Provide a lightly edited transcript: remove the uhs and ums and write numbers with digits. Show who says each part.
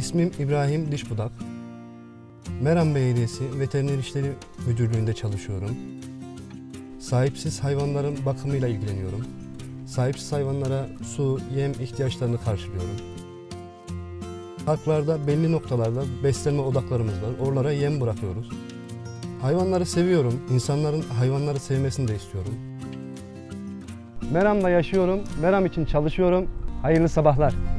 Speaker 1: İsmim İbrahim Dişbudak. Meram Belediyesi Veteriner İşleri Müdürlüğü'nde çalışıyorum. Sahipsiz hayvanların bakımıyla ilgileniyorum. Sahipsiz hayvanlara su, yem ihtiyaçlarını karşılıyorum. Parklarda belli noktalarda beslenme odaklarımız var. Oralara yem bırakıyoruz. Hayvanları seviyorum. İnsanların hayvanları sevmesini de istiyorum. Meram'da yaşıyorum. Meram için çalışıyorum. Hayırlı sabahlar.